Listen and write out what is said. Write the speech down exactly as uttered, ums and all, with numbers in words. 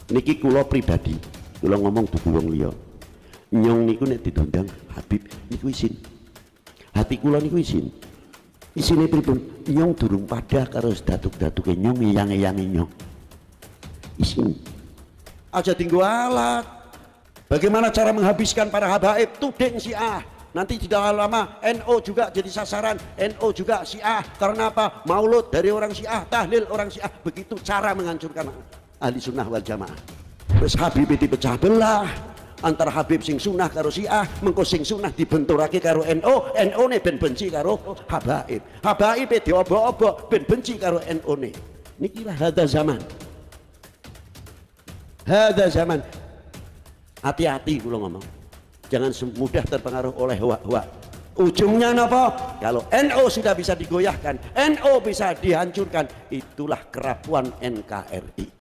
Niki kula pribadi, kula ngomong dudu wong liya. Nyong niku nek ditundang Habib niku isin. Hati kula niku isin. Isine pripun? Nyong durung padha karo datuk-datuke nyong eyang-eyange nyong. Isin. Aja tinggu alat. Bagaimana cara menghabiskan para habaib? Tuding Syiah. Nanti tidak lama N O juga jadi sasaran. N O juga Syiah. Karena apa? Maulud dari orang Syiah, tahlil orang Syiah. Begitu cara menghancurkan ahli sunnah wal jamaah. Terus Habib itu pecah belah antara Habib sing sunnah karo Syiah, mengko sing sunnah dibenturake karo N O, N O ne ben benci karo habaib, habaib e diobok-obok ben benci karo N O ne. Niki lah hada zaman, hada zaman. Hati-hati kula ngomong, jangan mudah terpengaruh oleh wa-wa. Ujungnya apa? Kalau N O sudah bisa digoyahkan, N O bisa dihancurkan, itulah kerapuan N K R I.